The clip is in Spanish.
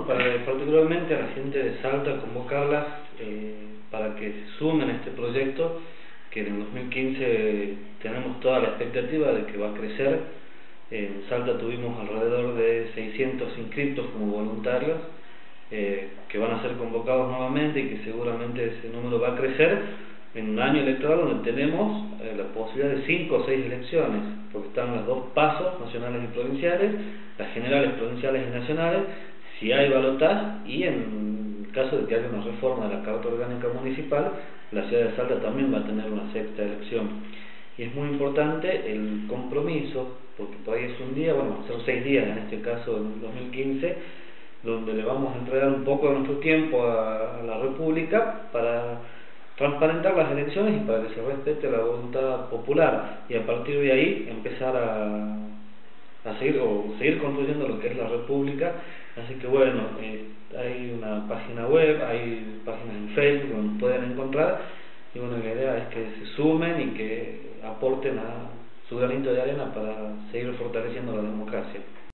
particularmente a la gente de Salta, convocarlas para que se sumen a este proyecto, que en el 2015 tenemos toda la expectativa de que va a crecer. En Salta tuvimos alrededor de 600 inscritos como voluntarios, que van a ser convocados nuevamente y que seguramente ese número va a crecer en un año electoral donde tenemos la posibilidad de 5 o 6 elecciones, porque están los dos pasos, nacionales y provinciales, las generales, provinciales y nacionales, si hay balotaje, y en caso de que haya una reforma de la Carta Orgánica Municipal, la ciudad de Salta también va a tener una sexta elección. Y es muy importante el compromiso, porque todavía es un día, bueno, son 6 días en este caso, en 2015, donde le vamos a entregar un poco de nuestro tiempo a la República para transparentar las elecciones y para que se respete la voluntad popular, y a partir de ahí empezar a seguir construyendo lo que es la República. Así que bueno, hay una página web, hay páginas en Facebook donde pueden encontrar, y bueno, la idea es que se sumen y que aporten a su granito de arena para seguir fortaleciendo la democracia.